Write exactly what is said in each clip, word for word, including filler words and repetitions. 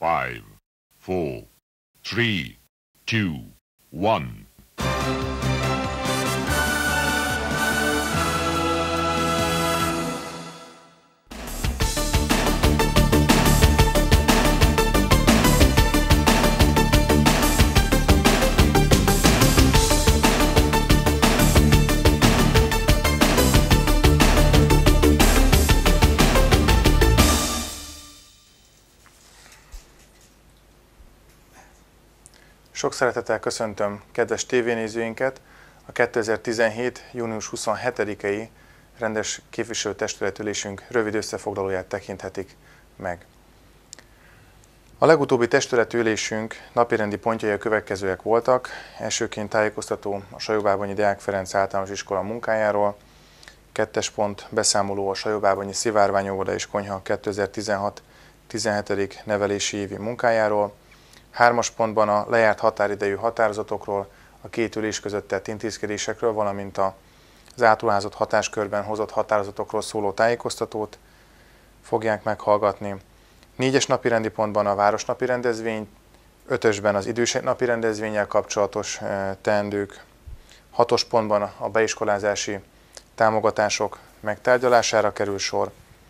five, four, three, two, one. Sok szeretettel köszöntöm kedves tévénézőinket a kétezer-tizenhét. június huszonhetedikei rendes képviselőtestületülésünk rövid összefoglalóját tekinthetik meg. A legutóbbi testületülésünk napirendi pontjai a következőek voltak. Elsőként tájékoztató a Sajóbábonyi Deák Ferenc Általános Iskola munkájáról, kettes pont beszámoló a Sajóbábonyi Szivárványóvoda és Konyha kétezer-tizenhat. tizenhetedik nevelési évi munkájáról, hármas pontban a lejárt határidejű határozatokról, a két ülés között tett intézkedésekről, valamint az átruházott hatáskörben hozott határozatokról szóló tájékoztatót fogják meghallgatni. Négyes napi rendi pontban a városnapi rendezvény, ötösben az idősek napi rendezvénnyel kapcsolatos teendők, hatos pontban a beiskolázási támogatások megtárgyalására kerül sor,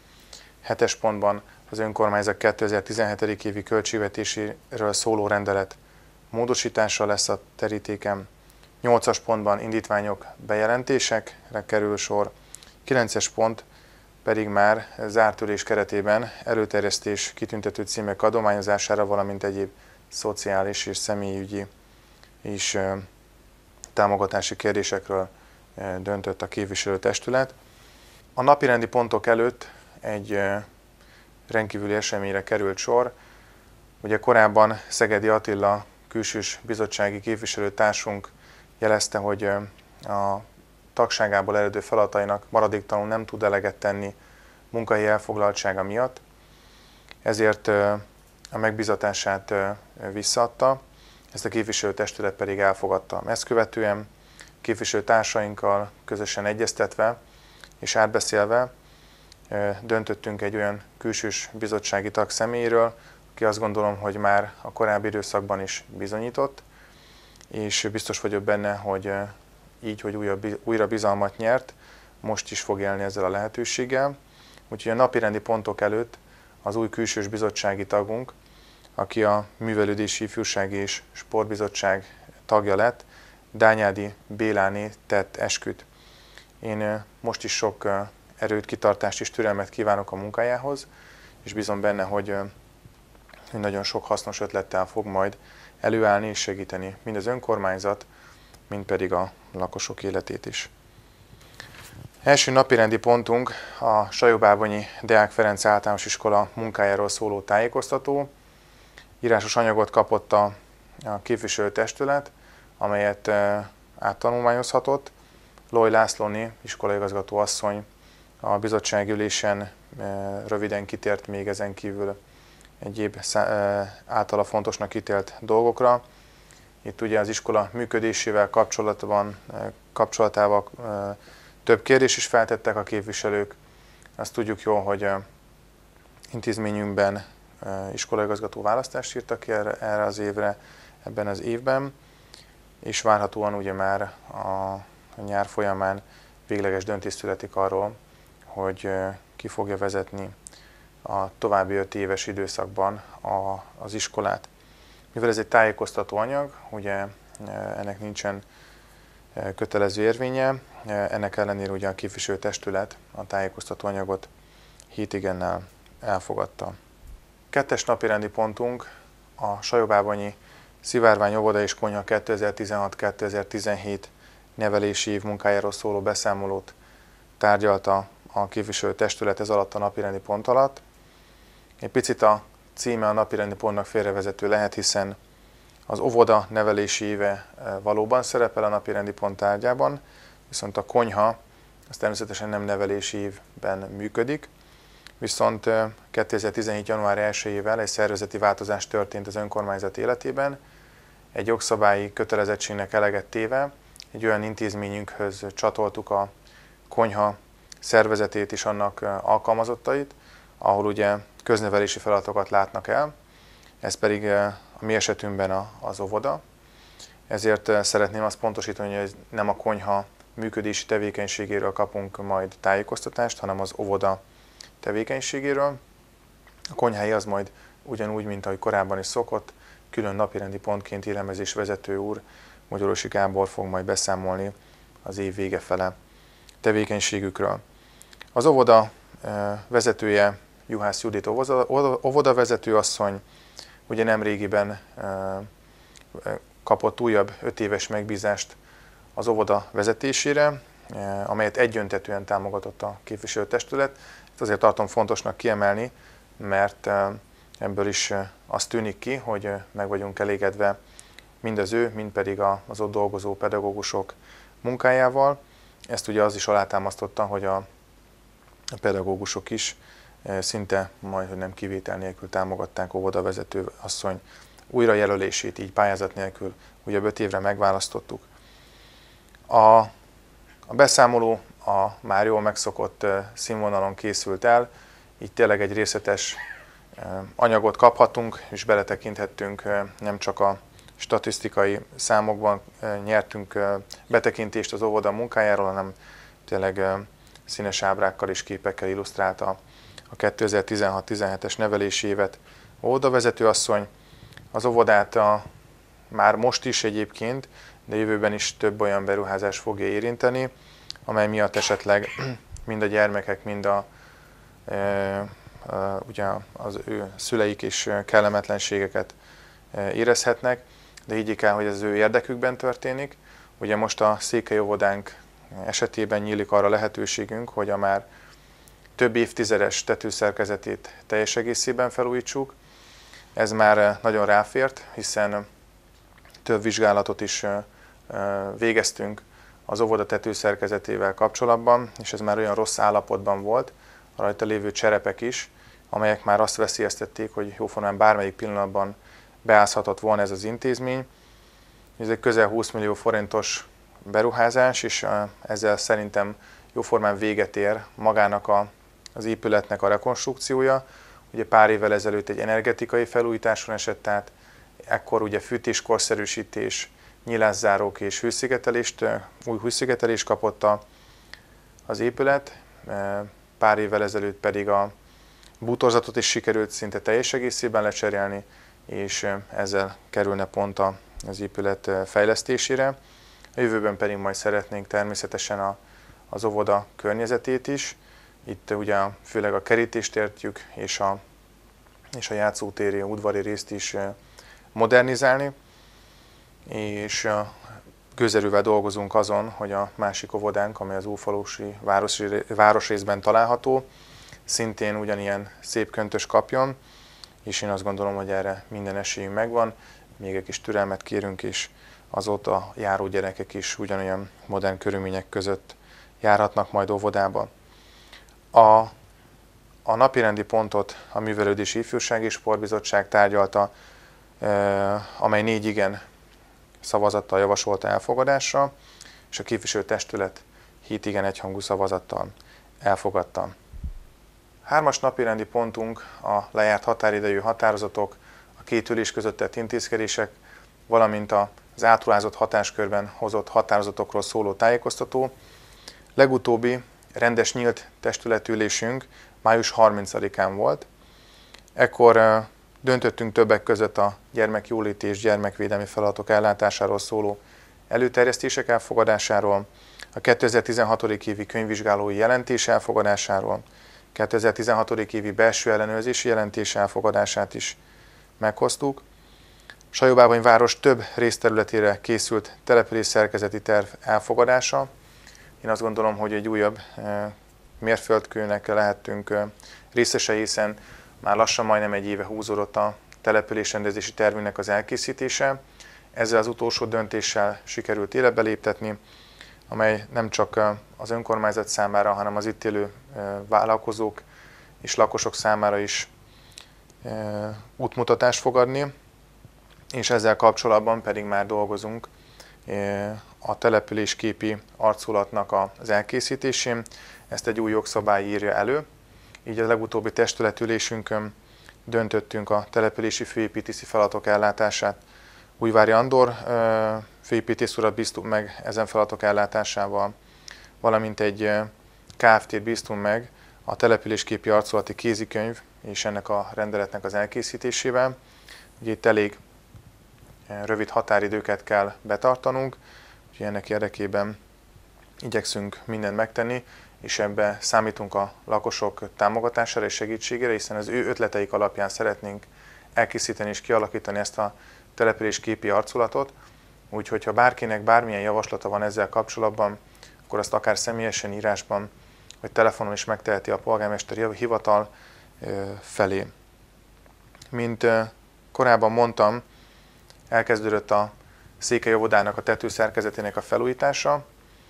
hetes pontban az önkormányzat kétezer-tizenhetedik évi költségvetéséről szóló rendelet módosítása lesz a terítéken. nyolcas pontban indítványok bejelentésekre kerül sor. kilences pont pedig már zárt ülés keretében előterjesztés kitüntető címek adományozására, valamint egyéb szociális és személyügyi és támogatási kérdésekről döntött a képviselőtestület. A napirendi pontok előtt egy rendkívüli eseményre került sor. Ugye korábban Szegedi Attila külsős bizottsági képviselőtársunk jelezte, hogy a tagságából eredő feladatainak maradéktalanul nem tud eleget tenni munkahelyi elfoglaltsága miatt, ezért a megbízatását visszaadta, ezt a képviselőtestület pedig elfogadta. Ezt követően képviselőtársainkkal közösen egyeztetve és átbeszélve döntöttünk egy olyan külsős bizottsági tag személyéről, aki azt gondolom, hogy már a korábbi időszakban is bizonyított, és biztos vagyok benne, hogy így, hogy újra bizalmat nyert, most is fog élni ezzel a lehetőséggel. Úgyhogy a napirendi pontok előtt az új külsős bizottsági tagunk, aki a Művelődési, Ifjúsági és Sportbizottság tagja lett, Dányádi Béláné tett esküt. Én most is sok erőt, kitartást és türelmet kívánok a munkájához, és bízom benne, hogy, hogy nagyon sok hasznos ötlettel fog majd előállni és segíteni mind az önkormányzat, mind pedig a lakosok életét is. Első napirendi pontunk a Sajóbábonyi Deák Ferenc Általános Iskola munkájáról szóló tájékoztató. Írásos anyagot kapott a, a képviselőtestület, amelyet áttanulmányozhatott. Lóy Lászlóné, iskolaigazgató asszony a bizottsági ülésen röviden kitért még ezen kívül egyéb általa fontosnak ítélt dolgokra. Itt ugye az iskola működésével kapcsolatban, kapcsolatával több kérdést is feltettek a képviselők. Azt tudjuk jól, hogy intézményünkben iskolaigazgató választást írtak ki erre, erre az évre, ebben az évben, és várhatóan ugye már a nyár folyamán végleges döntés születik arról, hogy ki fogja vezetni a további öt éves időszakban a, az iskolát. Mivel ez egy tájékoztató anyag, ugye ennek nincsen kötelező érvénye, ennek ellenére ugye a képviselőtestület a tájékoztató anyagot hét igennel elfogadta. Kettes napirendi pontunk a Sajóbábonyi Szivárványóvoda és Konyha kétezer-tizenhat kétezer-tizenhét nevelési év munkájáról szóló beszámolót tárgyalta a képviselőtestület ez alatt a napirendi pont alatt. Egy picit a címe a napirendi pontnak félrevezető lehet, hiszen az óvoda nevelési éve valóban szerepel a napirendi pont tárgyában, viszont a konyha az természetesen nem nevelési évben működik, viszont kétezer-tizenhét. január elsejével egy szervezeti változás történt az önkormányzat életében, egy jogszabályi kötelezettségnek eleget téve egy olyan intézményünkhöz csatoltuk a konyha szervezetét és annak alkalmazottait, ahol ugye köznevelési feladatokat látnak el. ez pedig a mi esetünkben az óvoda. Ezért szeretném azt pontosítani, hogy nem a konyha működési tevékenységéről kapunk majd tájékoztatást, hanem az óvoda tevékenységéről. A konyhái az majd ugyanúgy, mint ahogy korábban is szokott, külön napirendi pontként élelmezés vezető úr, Magyarosi Gábor fog majd beszámolni az év vége fele tevékenységükről. Az óvoda vezetője, Juhász Judit óvoda vezetőasszony, ugye nemrégiben kapott újabb öt éves megbízást az óvoda vezetésére, amelyet egyöntetűen támogatott a képviselőtestület. Ezt azért tartom fontosnak kiemelni, mert ebből is az tűnik ki, hogy meg vagyunk elégedve mind az ő, mind pedig az ott dolgozó pedagógusok munkájával. Ezt ugye az is alátámasztotta, hogy a pedagógusok is szinte majdnem nem kivétel nélkül támogatták óvodavezető asszony újrajelölését, így pályázat nélkül ugye öt évre megválasztottuk. A, a beszámoló a már jól megszokott színvonalon készült el, így tényleg egy részletes anyagot kaphatunk, és beletekinthettünk nem csak a statisztikai számokban nyertünk betekintést az óvoda munkájáról, hanem tényleg színes ábrákkal és képekkel illusztrálta a kétezer-tizenhat tizenhetes nevelési évet óvodavezető asszony. Az óvodát a, már most is egyébként, de jövőben is több olyan beruházás fogja érinteni, amely miatt esetleg mind a gyermekek, mind a, e, a, ugye az ő szüleik is kellemetlenségeket érezhetnek, de higgyék el, hogy ez az ő érdekükben történik. Ugye most a székely óvodánk esetében nyílik arra lehetőségünk, hogy a már több évtizedes tetőszerkezetét teljes egészében felújítsuk. Ez már nagyon ráfért, hiszen több vizsgálatot is végeztünk az óvoda tetőszerkezetével kapcsolatban, és ez már olyan rossz állapotban volt, a rajta lévő cserepek is, amelyek már azt veszélyeztették, hogy jóformán bármelyik pillanatban beázhatott volna ez az intézmény. Ez egy közel húsz millió forintos beruházás, és ezzel szerintem jóformán véget ér magának a, az épületnek a rekonstrukciója. Ugye pár évvel ezelőtt egy energetikai felújításon esett át, ekkor ugye fűtéskorszerűsítés, nyilászárók és hőszigetelést, új hőszigetelést kapott az épület. Pár évvel ezelőtt pedig a bútorzatot is sikerült szinte teljes egészében lecserélni, és ezzel kerülne pont az épület fejlesztésére. A jövőben pedig majd szeretnénk természetesen a, az óvoda környezetét is. Itt ugye főleg a kerítést értjük, és a, és a játszótéri, a udvari részt is modernizálni. És gőzerővel dolgozunk azon, hogy a másik óvodánk, amely az Ófalusi város, városrészben található, szintén ugyanilyen szép köntös kapjon, és én azt gondolom, hogy erre minden esélyünk megvan. Még egy kis türelmet kérünk, és azóta járó gyerekek is ugyanolyan modern körülmények között járhatnak majd óvodába. A, a napirendi pontot a Művelődési Ifjúsági Sportbizottság tárgyalta, amely négy igen szavazattal javasolta elfogadásra, és a képviselőtestület hét igen egyhangú szavazattal elfogadta. Hármas napirendi pontunk a lejárt határidejű határozatok, a két ülés között tett intézkedések, valamint az átruházott hatáskörben hozott határozatokról szóló tájékoztató. Legutóbbi rendes nyílt testületülésünk május harmincadikán volt. Ekkor döntöttünk többek között a gyermekjóléti és gyermekvédelmi feladatok ellátásáról szóló előterjesztések elfogadásáról, a kétezer-tizenhat. évi könyvvizsgálói jelentés elfogadásáról, kétezer-tizenhat. évi belső ellenőrzési jelentés elfogadását is meghoztuk. Sajóbábony város több részterületére készült település szerkezeti terv elfogadása. Én azt gondolom, hogy egy újabb mérföldkőnek lehettünk részesei, hiszen már lassan majdnem egy éve húzódott a településrendezési tervünknek az elkészítése. Ezzel az utolsó döntéssel sikerült életbe léptetni, amely nem csak az önkormányzat számára, hanem az itt élő vállalkozók és lakosok számára is útmutatást fog adni, és ezzel kapcsolatban pedig már dolgozunk a településképi arculatnak az elkészítésén. Ezt egy új jogszabály írja elő, így a legutóbbi testületülésünkön döntöttünk a települési főépítészi feladatok ellátását. Újvári Andor főépítész urat bíztunk meg ezen feladatok ellátásával, valamint egy Kft-t bíztunk meg a településképi arculati kézikönyv és ennek a rendeletnek az elkészítésével. Ugye itt elég rövid határidőket kell betartanunk, úgyhogy ennek érdekében igyekszünk mindent megtenni, és ebbe számítunk a lakosok támogatására és segítségére, hiszen az ő ötleteik alapján szeretnénk elkészíteni és kialakítani ezt a településképi arculatot. Úgyhogy ha bárkinek bármilyen javaslata van ezzel kapcsolatban, akkor azt akár személyesen, írásban, vagy telefonon is megteheti a polgármesteri hivatal felé. Mint korábban mondtam, elkezdődött a székely óvodának a tetőszerkezetének a felújítása,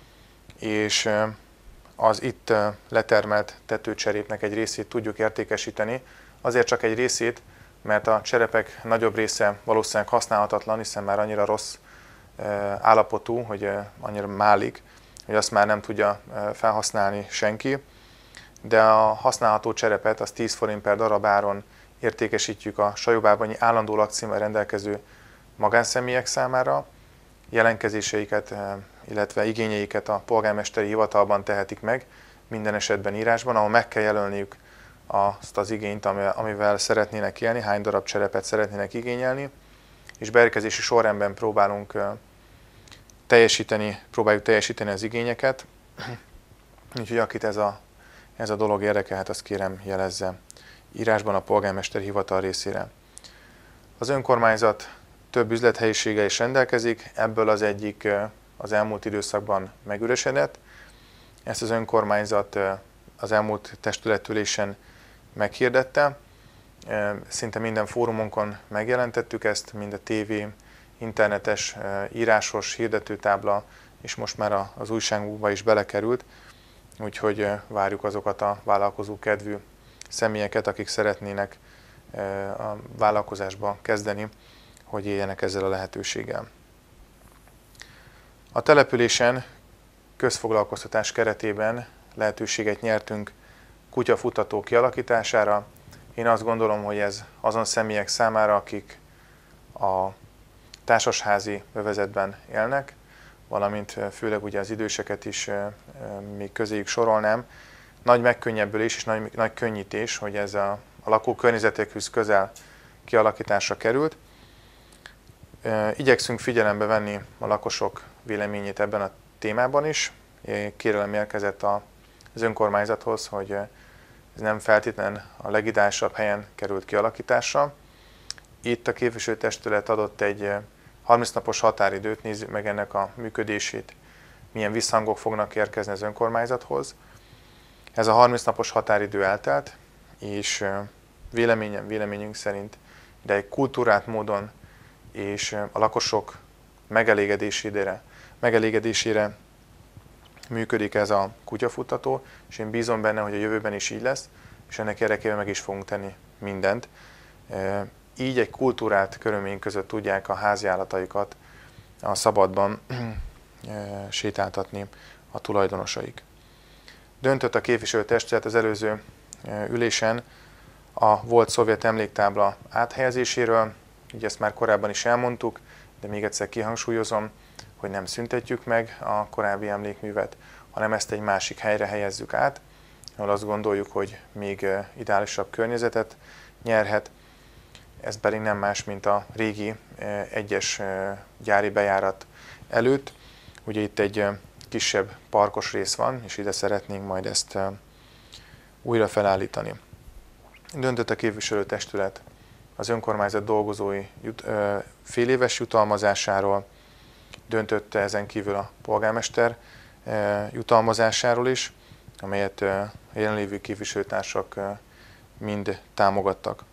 és az itt letermelt tetőcserépnek egy részét tudjuk értékesíteni. Azért csak egy részét, mert a cserepek nagyobb része valószínűleg használhatatlan, hiszen már annyira rossz állapotú, hogy annyira málik, hogy azt már nem tudja felhasználni senki. De a használható cserepet, az tíz forint per darab áron értékesítjük a Sajóbábonyi állandó lakcímmel rendelkező magánszemélyek számára. Jelentkezéseiket, illetve igényeiket a polgármesteri hivatalban tehetik meg, minden esetben írásban, ahol meg kell jelölniük azt az igényt, amivel szeretnének élni, hány darab cserepet szeretnének igényelni, és beérkezési sorrendben próbálunk teljesíteni, próbáljuk teljesíteni az igényeket. Úgyhogy akit ez a, ez a dolog érdekel, hát azt kérem jelezze írásban a polgármesteri hivatal részére. Az önkormányzat több üzlethelyiséggel is rendelkezik, ebből az egyik az elmúlt időszakban megüresedett. Ezt az önkormányzat az elmúlt testületülésen meghirdette. Szinte minden fórumunkon megjelentettük ezt, mind a tévé, internetes, írásos hirdetőtábla, és most már az újságunkba is belekerült. Úgyhogy várjuk azokat a vállalkozó kedvű személyeket, akik szeretnének a vállalkozásba kezdeni, hogy éljenek ezzel a lehetőséggel. A településen közfoglalkoztatás keretében lehetőséget nyertünk kutyafutató kialakítására. Én azt gondolom, hogy ez azon személyek számára, akik a társasházi övezetben élnek, valamint főleg ugye az időseket is még közéjük sorolnám, nagy megkönnyebbülés és nagy, nagy könnyítés, hogy ez a, a lakókörnyezetekhez közel kialakításra került. Igyekszünk figyelembe venni a lakosok véleményét ebben a témában is. Kérelem érkezett az önkormányzathoz, hogy ez nem feltétlenül a legideálisabb helyen került kialakításra. Itt a képviselőtestület adott egy harminc napos határidőt, nézzük meg ennek a működését, milyen visszhangok fognak érkezni az önkormányzathoz. Ez a harminc napos határidő eltelt, és véleményem, véleményünk szerint, de egy kultúrát módon és a lakosok megelégedésére, megelégedésére működik ez a kutyafutató, és én bízom benne, hogy a jövőben is így lesz, és ennek érdekében meg is fogunk tenni mindent. Így egy kultúrált körülmény között tudják a háziállataikat a szabadban sétáltatni a tulajdonosaik. Döntött a képviselőtestület az előző ülésen a volt szovjet emléktábla áthelyezéséről, így ezt már korábban is elmondtuk, de még egyszer kihangsúlyozom, hogy nem szüntetjük meg a korábbi emlékművet, hanem ezt egy másik helyre helyezzük át, ahol azt gondoljuk, hogy még ideálisabb környezetet nyerhet. Ez pedig nem más, mint a régi egyes gyári bejárat előtt. Ugye itt egy kisebb parkos rész van, és ide szeretnénk majd ezt újra felállítani. Döntött a képviselőtestület az önkormányzat dolgozói jut, féléves jutalmazásáról, döntött ezen kívül a polgármester jutalmazásáról is, amelyet a jelenlévő képviselőtársak mind támogattak.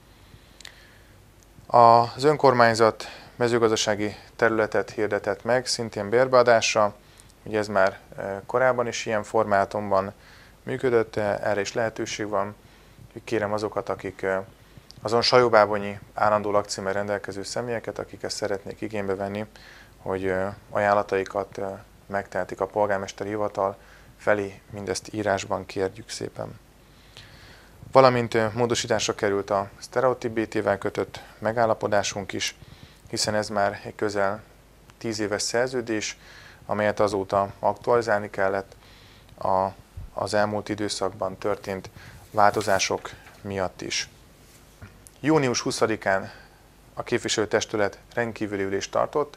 Az önkormányzat mezőgazdasági területet hirdetett meg, szintén bérbeadásra. Ugye ez már korábban is ilyen formátumban működött, erre is lehetőség van. Kérem azokat, akik azon sajóbábonyi állandó lakcímmel rendelkező személyeket, akik ezt szeretnék igénybe venni, hogy ajánlataikat megtehetik a polgármesteri hivatal felé, mindezt írásban kérjük szépen. Valamint módosításra került a Stereotyp bé té-vel kötött megállapodásunk is, hiszen ez már egy közel tíz éves szerződés, amelyet azóta aktualizálni kellett a, az elmúlt időszakban történt változások miatt is. június huszadikán a képviselőtestület rendkívüli ülést tartott,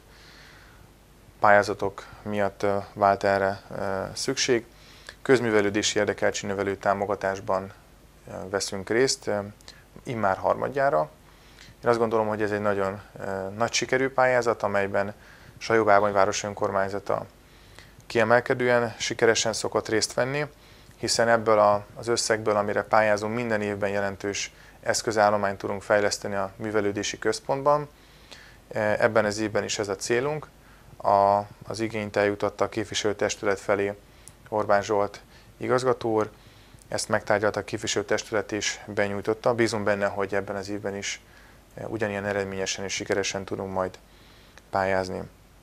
pályázatok miatt vált erre szükség. Közművelődési érdekeltségnövelő támogatásban veszünk részt, immár harmadjára. Én azt gondolom, hogy ez egy nagyon nagy sikerű pályázat, amelyben Sajóvágony város önkormányzata kiemelkedően sikeresen szokott részt venni, hiszen ebből az összegből, amire pályázunk, minden évben jelentős eszközállományt tudunk fejleszteni a művelődési központban. Ebben az évben is ez a célunk. A, az igényt eljutatta a képviselőtestület felé Orbán Zsolt igazgató úr, ezt megtárgyalta a képviselőtestület és benyújtotta. Bízunk benne, hogy ebben az évben is ugyanilyen eredményesen és sikeresen tudunk majd pályázni.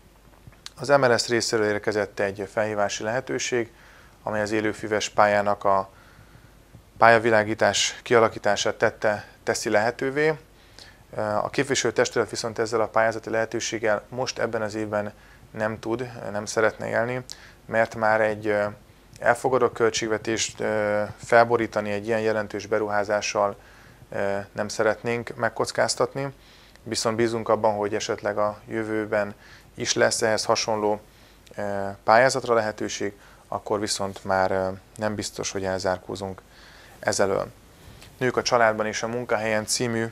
Az em el es részéről érkezett egy felhívási lehetőség, amely az élőfüves pályának a pályavilágítás kialakítását tette, teszi lehetővé. A képviselőtestület viszont ezzel a pályázati lehetőséggel most ebben az évben nem tud, nem szeretne élni, mert már egy elfogadott költségvetést felborítani egy ilyen jelentős beruházással nem szeretnénk megkockáztatni, viszont bízunk abban, hogy esetleg a jövőben is lesz ehhez hasonló pályázatra lehetőség, akkor viszont már nem biztos, hogy elzárkózunk ezelől. Nők a családban és a munkahelyen című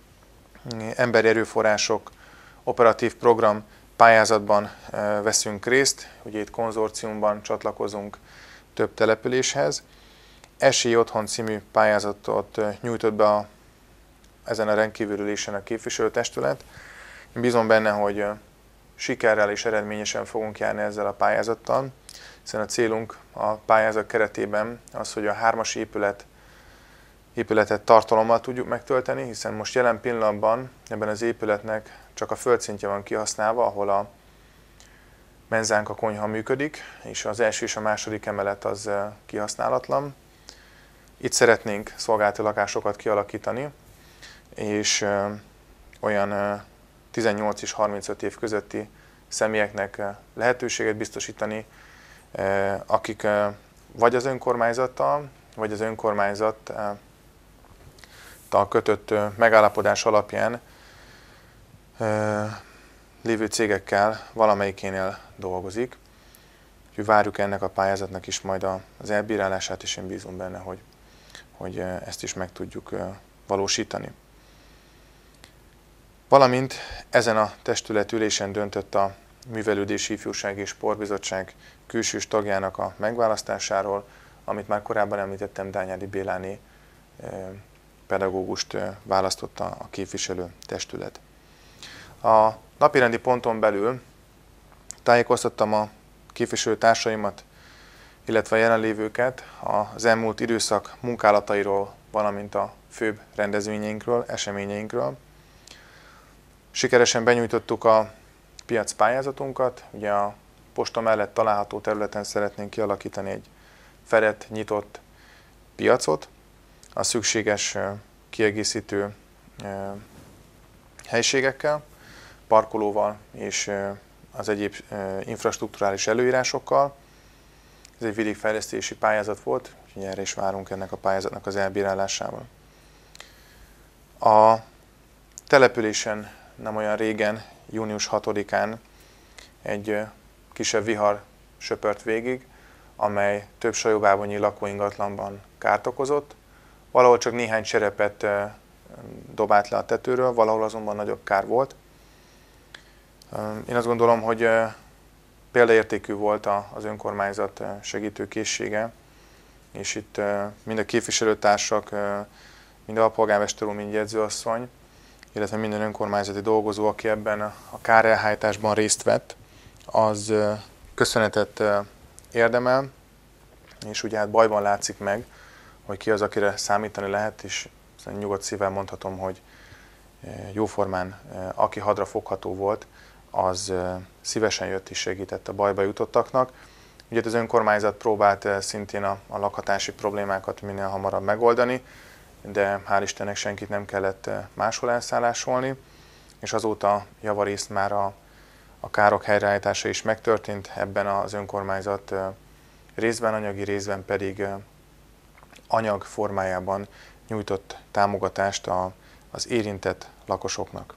emberi erőforrások operatív program pályázatban veszünk részt, ugye itt konzorciumban csatlakozunk több településhez. Esély Otthon című pályázatot nyújtott be a, ezen a rendkívüli ülésen a képviselőtestület. Én bízom benne, hogy sikerrel és eredményesen fogunk járni ezzel a pályázattal, hiszen a célunk a pályázat keretében az, hogy a hármas épület, épületet tartalommal tudjuk megtölteni, hiszen most jelen pillanatban ebben az épületnek csak a földszintje van kihasználva, ahol a menzánk, a konyha működik, és az első és a második emelet az kihasználatlan. Itt szeretnénk szolgálati lakásokat kialakítani, és olyan tizennyolc és harmincöt év közötti személyeknek lehetőséget biztosítani, akik vagy az önkormányzattal, vagy az önkormányzattal kötött megállapodás alapján lévő cégekkel valamelyikénél dolgozik. Úgyhogy várjuk ennek a pályázatnak is majd az elbírálását, és én bízom benne, hogy, hogy ezt is meg tudjuk valósítani. Valamint ezen a testületülésen döntött a Művelődési Ifjúsági és Sportbizottság külsős tagjának a megválasztásáról, amit már korábban említettem, Dányádi Béláné pedagógust választotta a képviselő testület. A napirendi ponton belül tájékoztattam a képviselőtársaimat, illetve a jelenlévőket az elmúlt időszak munkálatairól, valamint a főbb rendezvényeinkről, eseményeinkről. Sikeresen benyújtottuk a piac pályázatunkat, ugye a posta mellett található területen szeretnénk kialakítani egy fedett, nyitott piacot, a szükséges kiegészítő helységekkel, parkolóval és az egyéb infrastrukturális előírásokkal. Ez egy vidékfejlesztési pályázat volt, úgyhogy erre is várunk ennek a pályázatnak az elbírálásával. A településen nem olyan régen, június hatodikán egy kisebb vihar söpört végig, amely több sajóvágonyi lakóingatlanban kárt okozott. Valahol csak néhány cserepet dobált le a tetőről, valahol azonban nagyobb kár volt. Én azt gondolom, hogy példaértékű volt az önkormányzat segítőkészsége, és itt mind a képviselőtársak, mind a alpolgármester úr, mind jegyzőasszony, illetve minden önkormányzati dolgozó, aki ebben a kárelhárításban részt vett, az köszönetet érdemel, és ugye hát bajban látszik meg, hogy ki az, akire számítani lehet, és nyugodt szívvel mondhatom, hogy jóformán, aki hadra fogható volt, az szívesen jött és segített a bajba jutottaknak. Ugye az önkormányzat próbált szintén a, a lakhatási problémákat minél hamarabb megoldani. de hál' Istennek senkit nem kellett máshol elszállásolni, és azóta javarészt már a, a károk helyreállítása is megtörtént, ebben az önkormányzat részben anyagi, részben pedig anyag formájában nyújtott támogatást a, az érintett lakosoknak.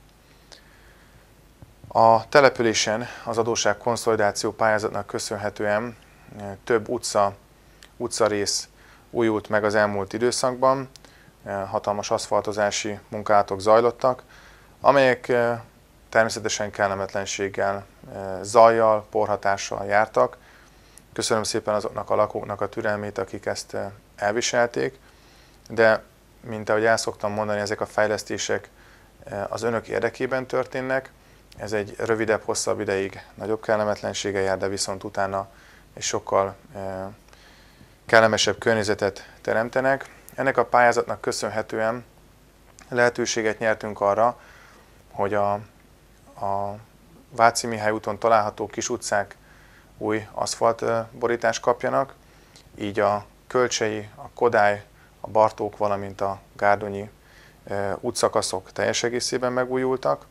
A településen az adósságkonszolidáció pályázatnak köszönhetően több utca, utcarész újult meg az elmúlt időszakban, hatalmas aszfaltozási munkálatok zajlottak, amelyek természetesen kellemetlenséggel, zajjal, porhatással jártak. Köszönöm szépen azoknak a lakóknak a türelmét, akik ezt elviselték, de mint ahogy el szoktam mondani, ezek a fejlesztések az önök érdekében történnek. Ez egy rövidebb, hosszabb ideig nagyobb kellemetlensége jár, de viszont utána egy sokkal kellemesebb környezetet teremtenek. Ennek a pályázatnak köszönhetően lehetőséget nyertünk arra, hogy a, a Váci Mihály úton található kis utcák új aszfaltborítást kapjanak, így a Kölcsei, a Kodály, a Bartók, valamint a Gárdonyi útszakaszok teljes egészében megújultak.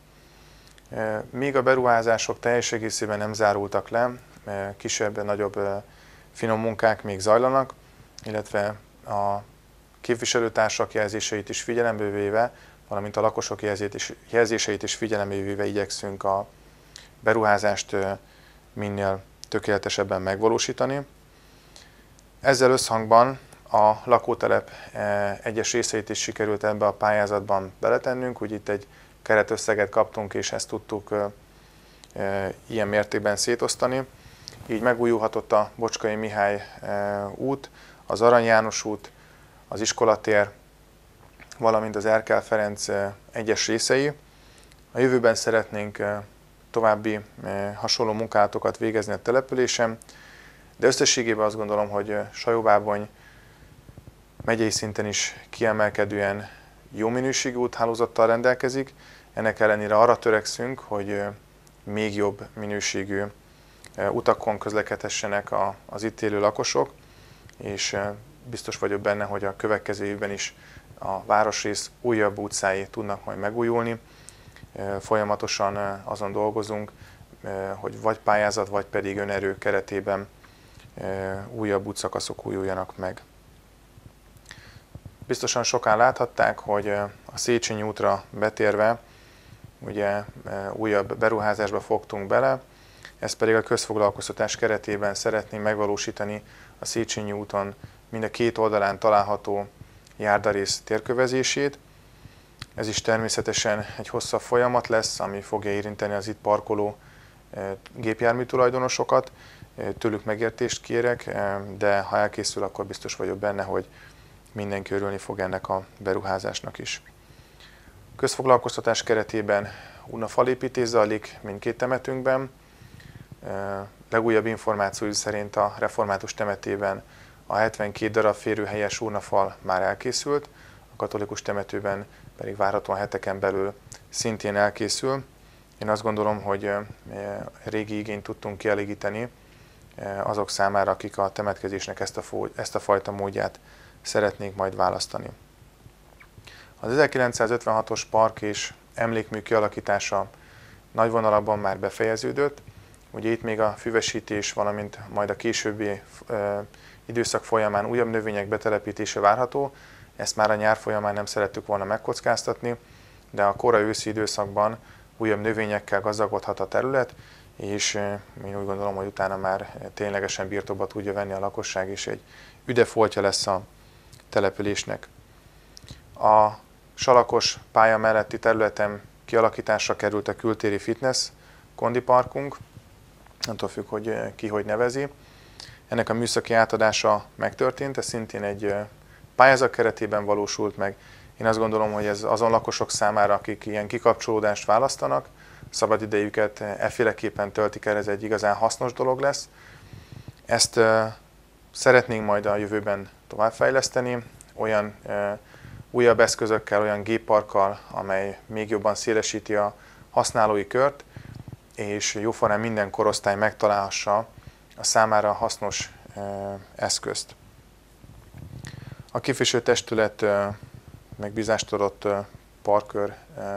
Míg a beruházások teljes egészében nem zárultak le, kisebb, nagyobb finom munkák még zajlanak, illetve a képviselőtársak jelzéseit is figyelembe véve, valamint a lakosok jelzéseit is figyelembe véve igyekszünk a beruházást minél tökéletesebben megvalósítani. Ezzel összhangban a lakótelep egyes részeit is sikerült ebbe a pályázatban beletennünk, úgy itt egy keretösszeget kaptunk, és ezt tudtuk ilyen mértékben szétosztani. Így megújulhatott a Bocskai Mihály út, az Arany János út, az Iskolatér, valamint az Erkel Ferenc egyes részei. A jövőben szeretnénk további hasonló munkálatokat végezni a településen, de összességében azt gondolom, hogy Sajóbábony megyei szinten is kiemelkedően jó minőségű úthálózattal rendelkezik. Ennek ellenére arra törekszünk, hogy még jobb minőségű utakon közlekedhessenek az itt élő lakosok, és biztos vagyok benne, hogy a következő évben is a városrész újabb utcái tudnak majd megújulni. Folyamatosan azon dolgozunk, hogy vagy pályázat, vagy pedig önerő keretében újabb útszakaszok újuljanak meg. Biztosan sokan láthatták, hogy a Széchenyi útra betérve ugye újabb beruházásba fogtunk bele, ezt pedig a közfoglalkoztatás keretében szeretnénk megvalósítani a Széchenyi úton mind a két oldalán található járdarész térkövezését. Ez is természetesen egy hosszabb folyamat lesz, ami fogja érinteni az itt parkoló gépjármű tulajdonosokat. Tőlük megértést kérek, de ha elkészül, akkor biztos vagyok benne, hogy mindenki örülni fog ennek a beruházásnak is. Közfoglalkoztatás keretében urnafalépítés zajlik mindkét temetőnkben. Legújabb információi szerint a református temetében a hetvenkét darab férőhelyes urnafal már elkészült, a katolikus temetőben pedig várhatóan heteken belül szintén elkészül. Én azt gondolom, hogy régi igényt tudtunk kielégíteni azok számára, akik a temetkezésnek ezt a, ezt a fajta módját szeretnék majd választani. Az ezerkilencszázötvenhatos park és emlékmű kialakítása nagy vonalakban már befejeződött. Ugye itt még a füvesítés, valamint majd a későbbi e, időszak folyamán újabb növények betelepítése várható. Ezt már a nyár folyamán nem szerettük volna megkockáztatni, de a kora őszi időszakban újabb növényekkel gazdagodhat a terület, és én úgy gondolom, hogy utána már ténylegesen birtokba tudja venni a lakosság, és egy üdefoltja lesz a településnek. A salakos pálya melletti területen kialakításra került a kültéri fitness kondiparkunk, attól függ, hogy ki hogy nevezi. Ennek a műszaki átadása megtörtént, ez szintén egy pályázat keretében valósult meg. Én azt gondolom, hogy ez azon lakosok számára, akik ilyen kikapcsolódást választanak, szabadidejüket efféleképpen töltik el, ez egy igazán hasznos dolog lesz. Ezt szeretnénk majd a jövőben továbbfejleszteni, olyan újabb eszközökkel, olyan gépparkkal, amely még jobban szélesíti a használói kört, és jóformán minden korosztály megtalálhassa a számára hasznos eszközt. A képviselőtestület megbízást adott Parkör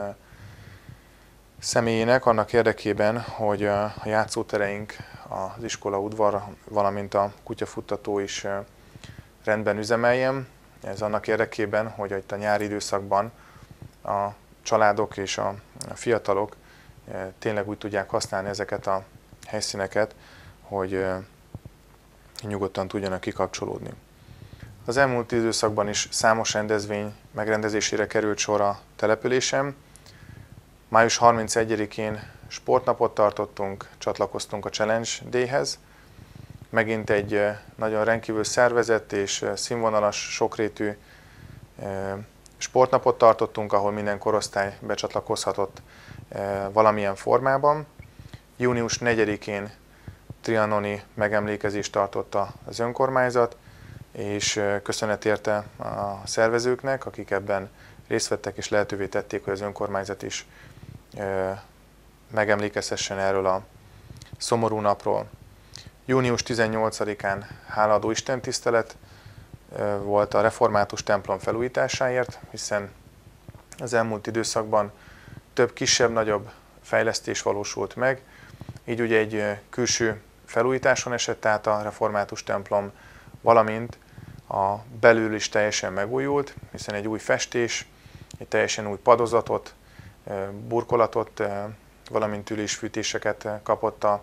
személyének annak érdekében, hogy a játszótereink, az iskola udvar, valamint a kutyafuttató is rendben üzemeljen. Ez annak érdekében, hogy itt a nyári időszakban a családok és a fiatalok tényleg úgy tudják használni ezeket a helyszíneket, hogy nyugodtan tudjanak kikapcsolódni. Az elmúlt időszakban is számos rendezvény megrendezésére került sor a településen. május harmincegyedikén sportnapot tartottunk, csatlakoztunk a Challenge Day-hez. Megint egy nagyon rendkívül szervezett és színvonalas, sokrétű sportnapot tartottunk, ahol minden korosztály becsatlakozhatott valamilyen formában. június negyedikén trianoni megemlékezést tartotta az önkormányzat, és köszönet érte a szervezőknek, akik ebben részt vettek és lehetővé tették, hogy az önkormányzat is megemlékezhessen erről a szomorú napról. június tizennyolcadikán hálaadó istentisztelet volt a református templom felújításáért, hiszen az elmúlt időszakban több kisebb-nagyobb fejlesztés valósult meg, így ugye egy külső felújításon esett át a református templom, valamint a belül is teljesen megújult, hiszen egy új festés, egy teljesen új padozatot, burkolatot, valamint ülésfűtéseket kapott a,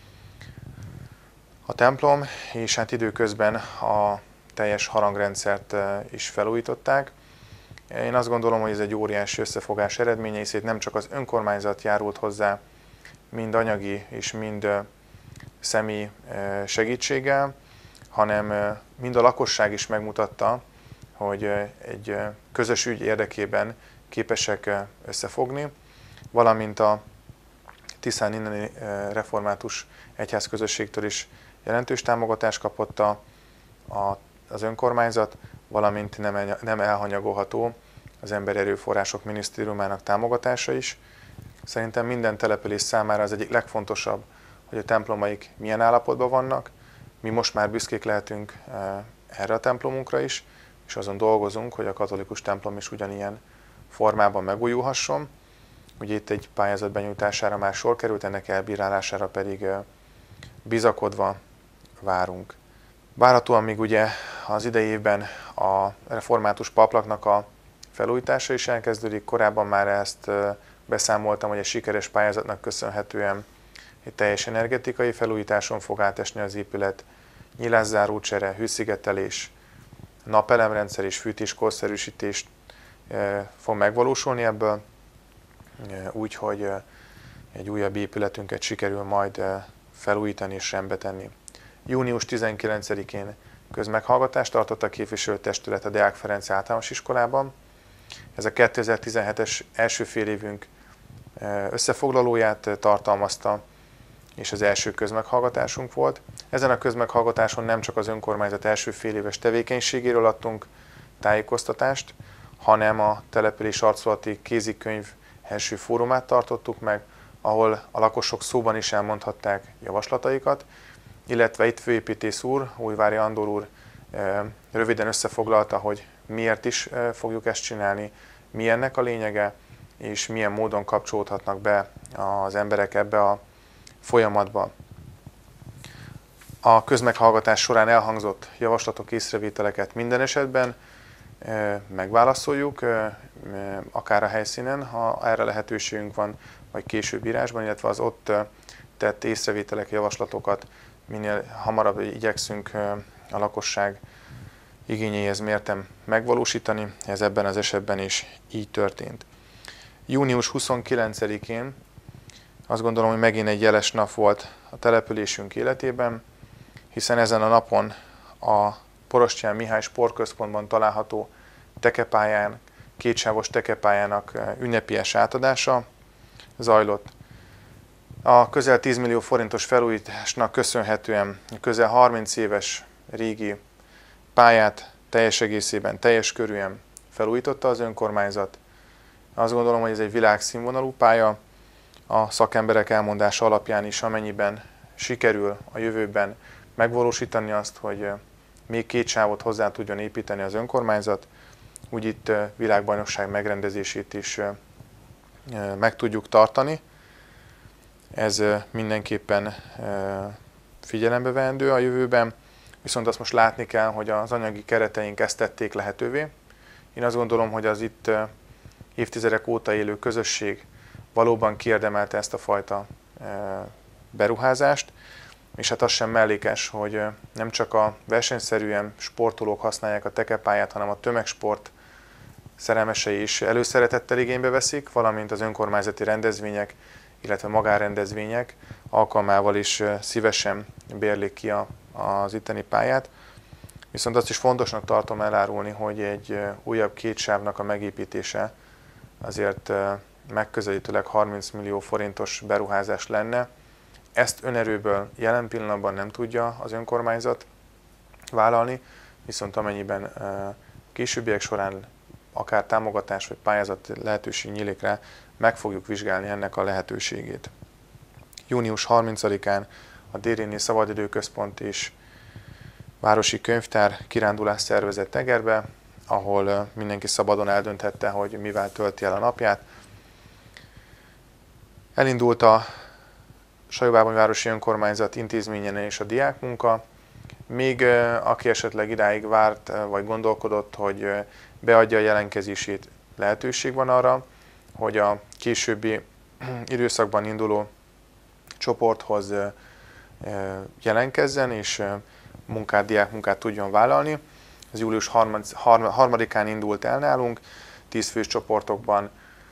a templom, és hát időközben a teljes harangrendszert is felújították. Én azt gondolom, hogy ez egy óriási összefogás eredménye, hisz itt nem csak az önkormányzat járult hozzá, mind anyagi és mind személy segítséggel, hanem mind a lakosság is megmutatta, hogy egy közös ügy érdekében képesek összefogni, valamint a Tiszán inneni református egyházközösségtől is jelentős támogatást kapott a, a, az önkormányzat, valamint nem, el, nem elhanyagolható az Emberi Erőforrások Minisztériumának támogatása is. Szerintem minden település számára az egyik legfontosabb, hogy a templomaik milyen állapotban vannak. Mi most már büszkék lehetünk erre a templomunkra is, és azon dolgozunk, hogy a katolikus templom is ugyanilyen formában megújulhasson. Ugye itt egy pályázat benyújtására már sor került, ennek elbírálására pedig bizakodva várunk. Várhatóan még ugye az idei évben a református paplaknak a felújítása is elkezdődik. Korábban már ezt beszámoltam, hogy egy sikeres pályázatnak köszönhetően egy teljes energetikai felújításon fog átesni az épület, nyilászárócsere, hőszigetelés, napelemrendszer és fűtés-korszerűsítés fog megvalósulni ebből, úgyhogy egy újabb épületünket sikerül majd felújítani és rendbe tenni. június tizenkilencedikén közmeghallgatást tartott a képviselőtestület a Deák Ferenc Általános Iskolában. Ez a kétezer-tizenhetes első fél évünk összefoglalóját tartalmazta, és az első közmeghallgatásunk volt. Ezen a közmeghallgatáson nem csak az önkormányzat első fél éves tevékenységéről adtunk tájékoztatást, hanem a település arculati kézikönyv első fórumát tartottuk meg, ahol a lakosok szóban is elmondhatták javaslataikat, illetve itt főépítész úr, Újvári Andor úr röviden összefoglalta, hogy miért is fogjuk ezt csinálni, mi ennek a lényege, és milyen módon kapcsolódhatnak be az emberek ebbe a folyamatba. A közmeghallgatás során elhangzott javaslatok, észrevételeket minden esetben megválaszoljuk, akár a helyszínen, ha erre lehetőségünk van, vagy később írásban, illetve az ott tett észrevételek, javaslatokat minél hamarabb igyekszünk a lakosság igényeihez mérten megvalósítani. Ez ebben az esetben is így történt. június huszonkilencedikén azt gondolom, hogy megint egy jeles nap volt a településünk életében, hiszen ezen a napon a Porostyán Mihály Sportközpontban található tekepályán, kétsávos tekepályának ünnepélyes átadása zajlott. A közel tíz millió forintos felújításnak köszönhetően közel harminc éves régi pályát teljes egészében, teljes körűen felújította az önkormányzat. Azt gondolom, hogy ez egy világszínvonalú pálya, a szakemberek elmondása alapján is, amennyiben sikerül a jövőben megvalósítani azt, hogy még két sávot hozzá tudjon építeni az önkormányzat, úgy itt világbajnokság megrendezését is meg tudjuk tartani. Ez mindenképpen figyelembe veendő a jövőben, viszont azt most látni kell, hogy az anyagi kereteink ezt tették lehetővé. Én azt gondolom, hogy az itt évtizedek óta élő közösség valóban kiérdemelte ezt a fajta beruházást, és hát az sem mellékes, hogy nem csak a versenyszerűen sportolók használják a tekepályát, hanem a tömegsport szerelmesei is előszeretettel igénybe veszik, valamint az önkormányzati rendezvények, illetve magánrendezvények alkalmával is szívesen bérlik ki a, az itteni pályát. Viszont azt is fontosnak tartom elárulni, hogy egy újabb két sávnak a megépítése azért megközelítőleg harminc millió forintos beruházás lenne. Ezt önerőből jelen pillanatban nem tudja az önkormányzat vállalni, viszont amennyiben későbbiek során akár támogatás vagy pályázat lehetőség nyílik rá, meg fogjuk vizsgálni ennek a lehetőségét. június harmincadikán a Dériné Szabadidőközpont és Városi Könyvtár kirándulás szervezett Egerbe, ahol mindenki szabadon eldönthette, hogy mivel tölti el a napját. Elindult a Sajóvábony Városi Önkormányzat intézményen és a diákmunka. Még aki esetleg idáig várt vagy gondolkodott, hogy beadja a jelentkezését, lehetőség van arra, hogy a későbbi időszakban induló csoporthoz jelentkezzen és munkát, diákmunkát tudjon vállalni. Ez július harmadikán indult el nálunk, tíz fős csoportokban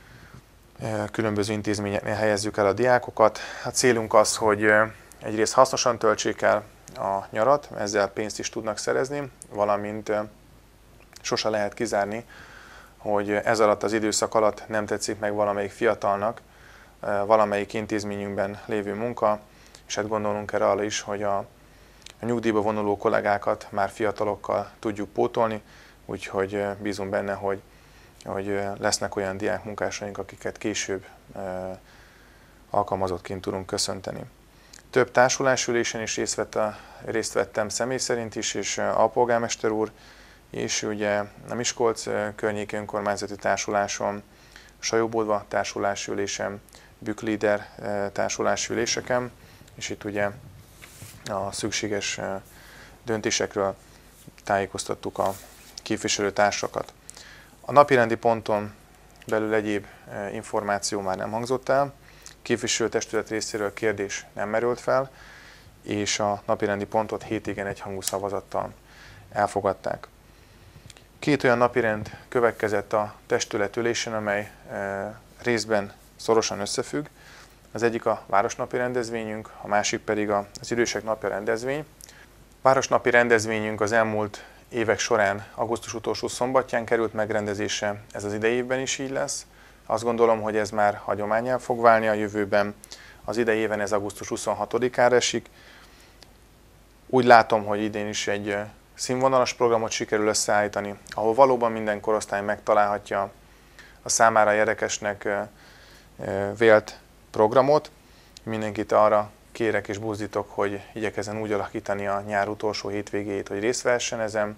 különböző intézményeknél helyezzük el a diákokat. A célunk az, hogy egyrészt hasznosan töltsék el a nyarat, ezzel pénzt is tudnak szerezni, valamint sose lehet kizárni, hogy ez alatt az időszak alatt nem tetszik meg valamelyik fiatalnak valamelyik intézményünkben lévő munka, és hát gondolunk erre arra is, hogy a, a nyugdíjba vonuló kollégákat már fiatalokkal tudjuk pótolni, úgyhogy bízunk benne, hogy, hogy lesznek olyan diákmunkásaink, akiket később alkalmazottként tudunk köszönteni. Több társulásülésen is részt, vett a, részt vettem személy szerint is, és alpolgármester úr, és ugye a Miskolc környéki önkormányzati társuláson, Sajóbódva társulásülésem, Büklider társulásüléseken, és itt ugye a szükséges döntésekről tájékoztattuk a képviselőtársakat. A napirendi ponton belül egyéb információ már nem hangzott el, képviselőtestület részéről kérdés nem merült fel, és a napirendi pontot hét igen egyhangú szavazattal elfogadták. Két olyan napirend következett a testület ülésen, amely részben szorosan összefügg. Az egyik a városnapi rendezvényünk, a másik pedig az idősek napja rendezvény. Városnapi rendezvényünk az elmúlt évek során augusztus utolsó szombatján került megrendezésre, ez az idei évben is így lesz. Azt gondolom, hogy ez már hagyománnyá fog válni a jövőben. Az idei éven ez augusztus huszonhatodikára esik. Úgy látom, hogy idén is egy színvonalas programot sikerül összeállítani, ahol valóban minden korosztály megtalálhatja a számára érdekesnek vélt programot. Mindenkit arra kérek és buzdítok, hogy igyekezzen úgy alakítani a nyár utolsó hétvégéjét, hogy részt vehessen ezen,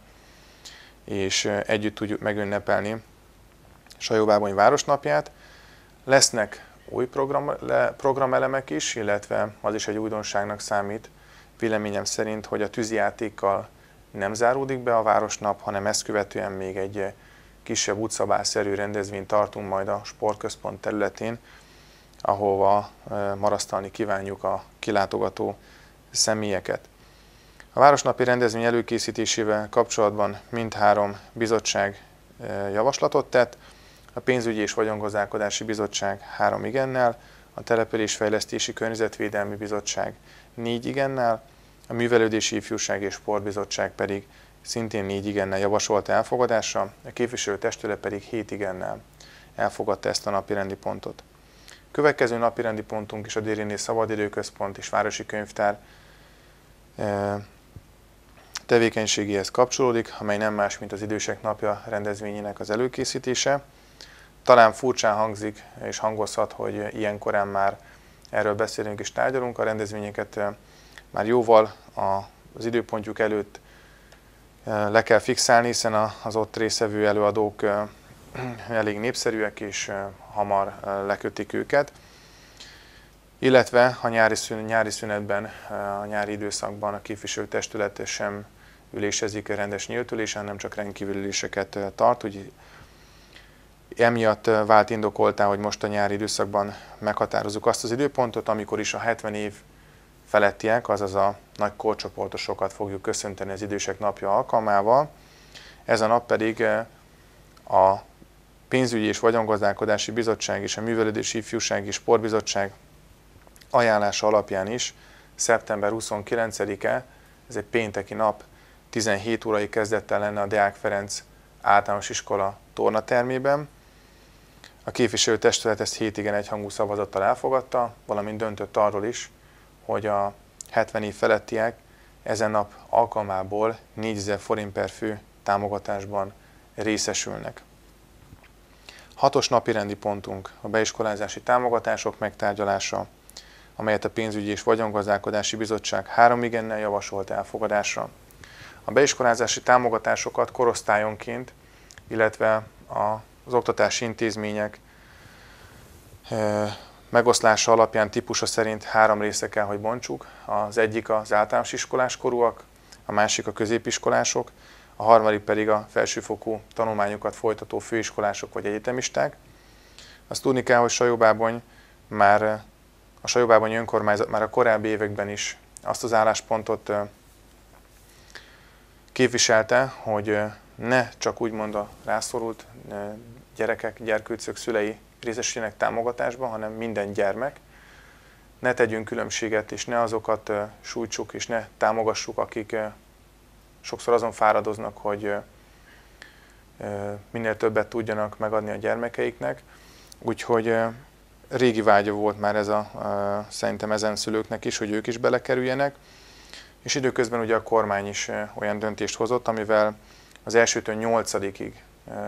és együtt tudjuk megünnepelni Sajóvábony Városnapját. Lesznek új program, programelemek is, illetve az is egy újdonságnak számít, véleményem szerint, hogy a tűzijátékkal nem záródik be a Városnap, hanem ezt követően még egy kisebb útszabályszerű rendezvényt tartunk majd a sportközpont területén, ahova marasztalni kívánjuk a kilátogató személyeket. A Városnapi rendezvény előkészítésével kapcsolatban mindhárom bizottság javaslatot tett, a Pénzügyi és Vagyongazdálkodási Bizottság három igennel, a Településfejlesztési Környezetvédelmi Bizottság négy igennel, a Művelődési Ifjúság és Sportbizottság pedig szintén négy igennel javasolta elfogadásra, a képviselőtestület pedig hét igennel elfogadta ezt a napirendi pontot. Következő napirendi pontunk is a Dériné Szabadidőközpont és Városi Könyvtár tevékenységéhez kapcsolódik, amely nem más, mint az Idősek Napja rendezvényének az előkészítése. Talán furcsán hangzik és hangozhat, hogy ilyenkorán már erről beszélünk és tárgyalunk. A rendezvényeket már jóval az időpontjuk előtt le kell fixálni, hiszen az ott résztvevő előadók elég népszerűek, és hamar lekötik őket. Illetve a nyári, szün, nyári szünetben, a nyári időszakban a képviselőtestület sem ülésezik a rendes nyílt ülésen, hanem csak rendkívüli üléseket tart. Úgy emiatt vált indokoltá, hogy most a nyári időszakban meghatározzuk azt az időpontot, amikor is a hetven év felettiek, azaz a nagy korcsoportosokat fogjuk köszönteni az Idősek Napja alkalmával. Ez a nap pedig a Pénzügyi és Vagyongazdálkodási Bizottság és a Művelődési Ifjúsági Sportbizottság ajánlása alapján is szeptember huszonkilencedike, ez egy pénteki nap, tizenhét órai kezdettel lenne a Deák Ferenc általános iskola tornatermében. A képviselőtestület ezt hét igen egyhangú szavazattal elfogadta, valamint döntött arról is, hogy a hetven év felettiek ezen nap alkalmából négyezer forint per fő támogatásban részesülnek. Hatos napi rendi pontunk a beiskolázási támogatások megtárgyalása, amelyet a Pénzügyi és Vagyongazdálkodási Bizottság három igennel javasolt elfogadásra. A beiskolázási támogatásokat korosztályonként, illetve az oktatási intézmények megoszlása alapján típusa szerint három része kell, hogy bontsuk. Az egyik az általános iskolás korúak, a másik a középiskolások, a harmadik pedig a felsőfokú tanulmányokat folytató főiskolások vagy egyetemisták. Azt tudni kell, hogy Sajóbábony már a Sajóbábonyi önkormányzat már a korábbi években is azt az álláspontot képviselte, hogy ne csak úgymond a rászorult gyerekek, gyerkőcök szülei részesüljenek támogatásban, hanem minden gyermek. Ne tegyünk különbséget, és ne azokat sújtsuk, és ne támogassuk, akik sokszor azon fáradoznak, hogy minél többet tudjanak megadni a gyermekeiknek. Úgyhogy régi vágya volt már ez a, szerintem ezen szülőknek is, hogy ők is belekerüljenek. És időközben ugye a kormány is olyan döntést hozott, amivel az elsőtől nyolcadikig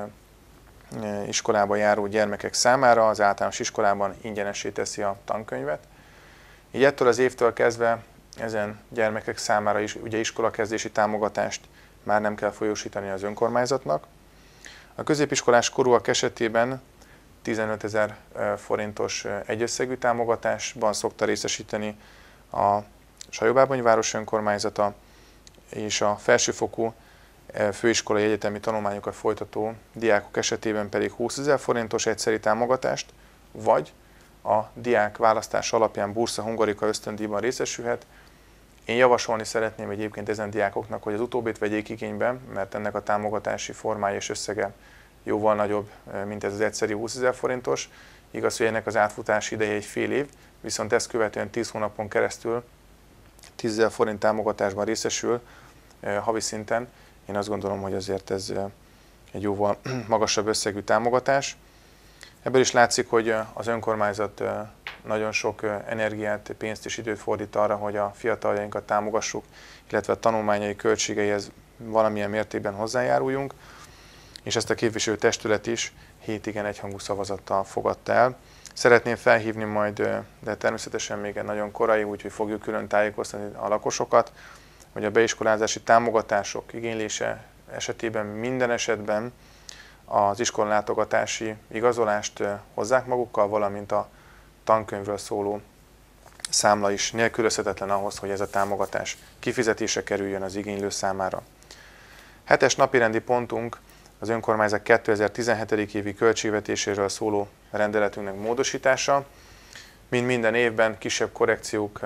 iskolába járó gyermekek számára az általános iskolában ingyenessé teszi a tankönyvet. Így ettől az évtől kezdve ezen gyermekek számára is ugye iskolakezdési támogatást már nem kell folyósítani az önkormányzatnak. A középiskolás korúak esetében tizenötezer forintos egyösszegű támogatásban szokta részesíteni a Sajóbábony város önkormányzata, és a felsőfokú főiskolai egyetemi tanulmányokat folytató diákok esetében pedig húszezer forintos egyszeri támogatást, vagy a diák választás alapján Bursa Hungarika ösztöndíjban részesülhet. Én javasolni szeretném egyébként ezen diákoknak, hogy az utóbbit vegyék igénybe, mert ennek a támogatási formája és összege jóval nagyobb, mint ez az egyszeri húszezer forintos. Igaz, hogy ennek az átfutási ideje egy fél év, viszont ezt követően tíz hónapon keresztül tízezer forint támogatásban részesül havi szinten. Én azt gondolom, hogy azért ez egy jóval magasabb összegű támogatás. Ebből is látszik, hogy az önkormányzat nagyon sok energiát, pénzt és időt fordít arra, hogy a fiataljainkat támogassuk, illetve a tanulmányai költségeihez valamilyen mértékben hozzájáruljunk, és ezt a képviselőtestület is hét igen egyhangú szavazattal fogadta el. Szeretném felhívni majd, de természetesen még nagyon korai, úgyhogy fogjuk külön tájékoztatni a lakosokat, hogy a beiskolázási támogatások igénylése esetében minden esetben az iskolalátogatási igazolást hozzák magukkal, valamint a tankönyvről szóló számla is nélkülözhetetlen ahhoz, hogy ez a támogatás kifizetése kerüljön az igénylő számára. Hetes napirendi pontunk az önkormányzat kétezer-tizenhetedik évi költségvetéséről szóló rendeletünknek módosítása. Mint minden évben kisebb korrekciók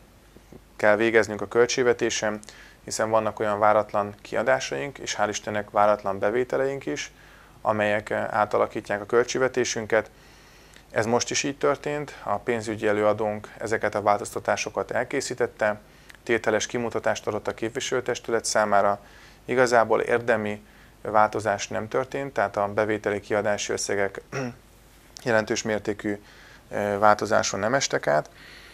kell végeznünk a költségvetésen, hiszen vannak olyan váratlan kiadásaink, és hál' Istennek váratlan bevételeink is, amelyek átalakítják a költségvetésünket. Ez most is így történt, a pénzügyi előadónk ezeket a változtatásokat elkészítette, tételes kimutatást adott a képviselőtestület számára, igazából érdemi változás nem történt, tehát a bevételi kiadási összegek jelentős mértékű változáson nem estek át.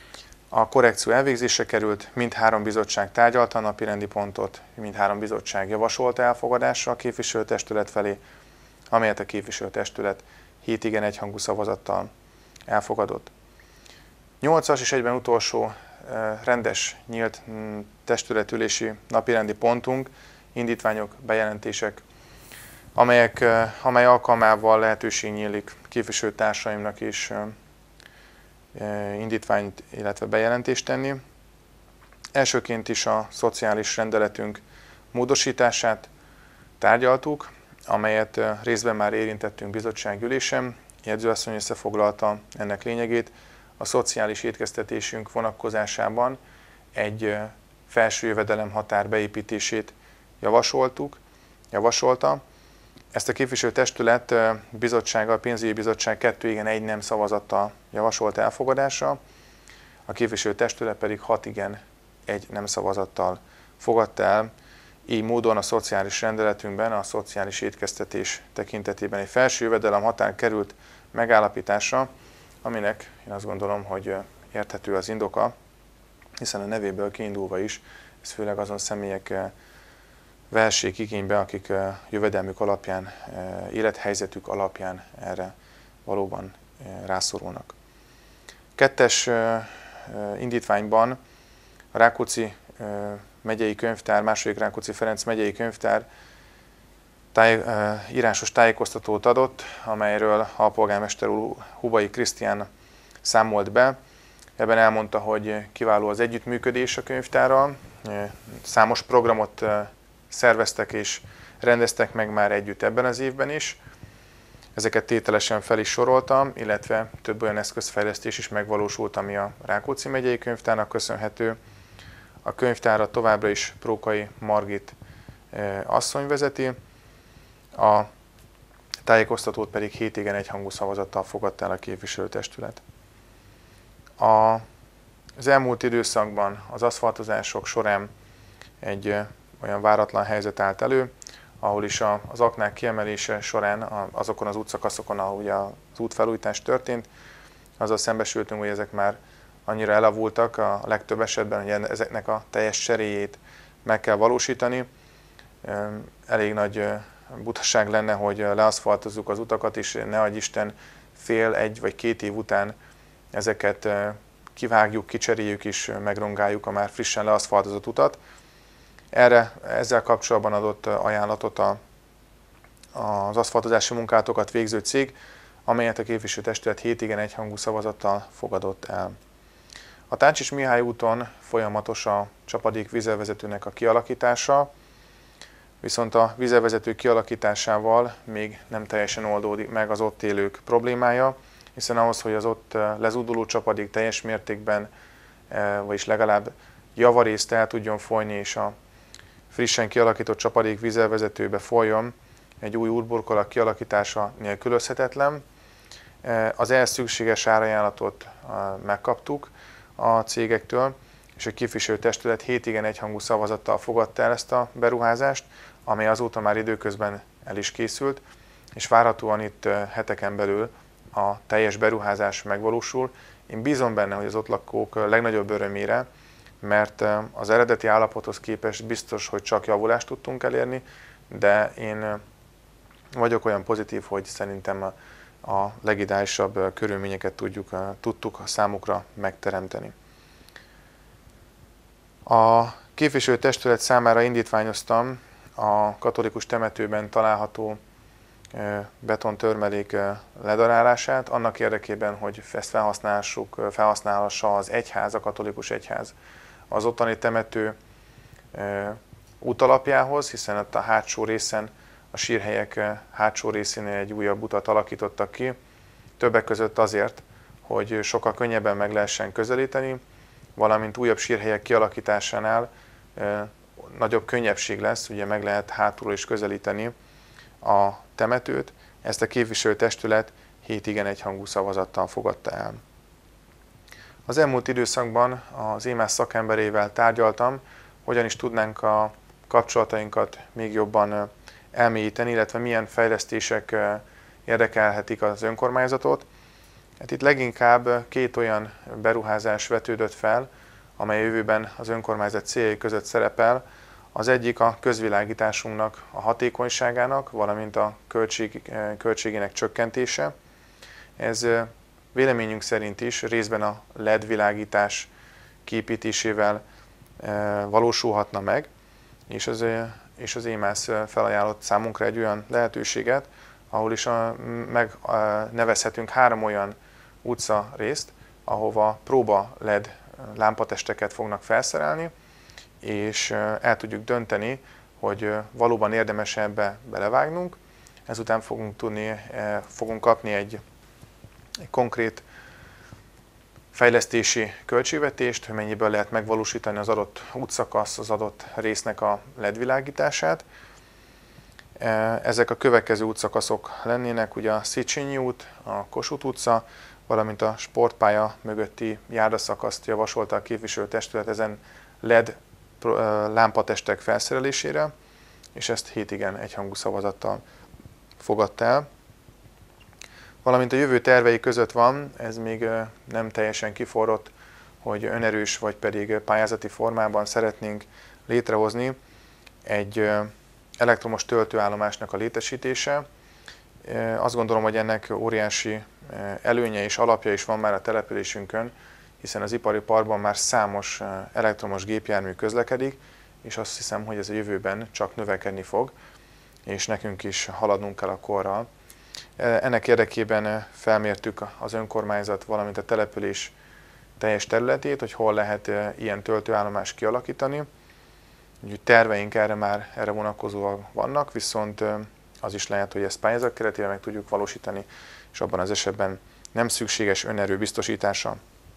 A korrekció elvégzésre került, mindhárom bizottság tárgyalta a napirendi pontot, mindhárom bizottság javasolta elfogadásra a képviselőtestület felé, amelyet a képviselőtestület hét igen egyhangú szavazattal elfogadott. Nyolcas és egyben utolsó rendes, nyílt testületülési napirendi pontunk, indítványok, bejelentések, amelyek, amely alkalmával lehetőség nyílik képviselőtársaimnak is indítványt, illetve bejelentést tenni. Elsőként is a szociális rendeletünk módosítását tárgyaltuk, amelyet részben már érintettünk bizottságülésen. Jegyzőasszony összefoglalta ennek lényegét. A szociális étkeztetésünk vonatkozásában egy felső jövedelem határ beépítését javasoltuk, javasolta. Ezt a képviselőtestület bizottsága, a pénzügyi bizottság kettő igen, egy nem szavazattal javasolt elfogadásra, a képviselőtestület pedig hat igen, egy nem szavazattal fogadta el. Így módon a szociális rendeletünkben a szociális étkeztetés tekintetében egy felső jövedelem határ került megállapításra, aminek én azt gondolom, hogy érthető az indoka, hiszen a nevéből kiindulva is, ez főleg azon személyek vehessék igénybe, akik jövedelmük alapján, élethelyzetük alapján erre valóban rászorulnak. Kettes indítványban a Rákóczi megyei könyvtár, második Rákóczi Ferenc megyei könyvtár táj, írásos tájékoztatót adott, amelyről a polgármester úr Hubai Krisztián számolt be. Ebben elmondta, hogy kiváló az együttműködés a könyvtárral, számos programot szerveztek és rendeztek meg már együtt ebben az évben is. Ezeket tételesen fel is soroltam, illetve több olyan eszközfejlesztés is megvalósult, ami a Rákóczi megyei könyvtárnak köszönhető. A könyvtárat továbbra is Prókai Margit asszony vezeti, a tájékoztatót pedig hét igen egyhangú szavazattal fogadta el a képviselőtestület. A, az elmúlt időszakban az aszfaltozások során egy olyan váratlan helyzet állt elő, ahol is a, az aknák kiemelése során a, azokon az útszakaszokon, ahol ugye az útfelújítás történt, azzal szembesültünk, hogy ezek már annyira elavultak a legtöbb esetben, hogy ezeknek a teljes cseréjét meg kell valósítani. Elég nagy butaság lenne, hogy leaszfaltozzuk az utakat, és ne adj Isten fél, egy vagy két év után ezeket kivágjuk, kicseréljük és megrongáljuk a már frissen leaszfaltozott utat. Erre ezzel kapcsolatban adott ajánlatot a, az aszfaltozási munkátokat végző cég, amelyet a képviselőtestület hét igen egyhangú szavazattal fogadott el. A Táncsis Mihály úton folyamatos a csapadék vízelvezetőnek a kialakítása, viszont a vízelvezető kialakításával még nem teljesen oldódik meg az ott élők problémája, hiszen ahhoz, hogy az ott lezúduló csapadék teljes mértékben, vagyis legalább javarészt el tudjon folyni, és a frissen kialakított csapadék vízelvezetőbe folyjon, egy új útburkolat kialakítása nélkülözhetetlen. Az ehhez szükséges árajánlatot megkaptuk a cégektől, és a képviselőtestület hét igen egyhangú szavazattal fogadta el ezt a beruházást, amely azóta már időközben el is készült, és várhatóan itt heteken belül a teljes beruházás megvalósul. Én bízom benne, hogy az ott lakók legnagyobb örömére, mert az eredeti állapothoz képest biztos, hogy csak javulást tudtunk elérni, de én vagyok olyan pozitív, hogy szerintem a legideálisabb körülményeket tudjuk, tudtuk a számukra megteremteni. A képviselőtestület számára indítványoztam a katolikus temetőben található betontörmelék ledarálását, annak érdekében, hogy ezt felhasználhassuk, felhasználhassa az egyház, a katolikus egyház az ottani temető útalapjához, hiszen ott a hátsó részen, a sírhelyek hátsó részén egy újabb utat alakítottak ki, többek között azért, hogy sokkal könnyebben meg lehessen közelíteni, valamint újabb sírhelyek kialakításánál nagyobb könnyebbség lesz, ugye meg lehet hátulról is közelíteni a temetőt. Ezt a képviselőtestület hét igen egyhangú szavazattal fogadta el. Az elmúlt időszakban az émás szakemberével tárgyaltam, hogyan is tudnánk a kapcsolatainkat még jobban elmélyíteni, illetve milyen fejlesztések érdekelhetik az önkormányzatot. Hát itt leginkább két olyan beruházás vetődött fel, amely jövőben az önkormányzat céljai között szerepel. Az egyik a közvilágításunknak a hatékonyságának, valamint a költség, költségének csökkentése. Ez véleményünk szerint is részben a el é dé világítás kiépítésével valósulhatna meg, és ez és az EMAS felajánlott számunkra egy olyan lehetőséget, ahol is megnevezhetünk három olyan utca részt, ahova próba el é dé lámpatesteket fognak felszerelni, és el tudjuk dönteni, hogy valóban érdemes ebbe belevágnunk. Ezután fogunk tudni, fogunk kapni egy, egy konkrét fejlesztési költségvetést, hogy mennyiből lehet megvalósítani az adott útszakasz, az adott résznek a el é dé világítását. Ezek a következő útszakaszok lennének, ugye a Széchenyi út, a Kossuth utca, valamint a sportpálya mögötti járdaszakaszt javasolta a képviselőtestület ezen el é dé lámpatestek felszerelésére, és ezt hét igen egyhangú szavazattal fogadta el. Valamint a jövő tervei között van, ez még nem teljesen kiforrott, hogy önerős vagy pedig pályázati formában szeretnénk létrehozni egy elektromos töltőállomásnak a létesítése. Azt gondolom, hogy ennek óriási előnye és alapja is van már a településünkön, hiszen az ipari parkban már számos elektromos gépjármű közlekedik, és azt hiszem, hogy ez a jövőben csak növekedni fog, és nekünk is haladnunk kell a korral. Ennek érdekében felmértük az önkormányzat, valamint a település teljes területét, hogy hol lehet ilyen töltőállomást kialakítani. Úgyhogy terveink erre már erre vonatkozóan vannak, viszont az is lehet, hogy ezt pályázat keretében meg tudjuk valósítani, és abban az esetben nem szükséges önerő biztosítása.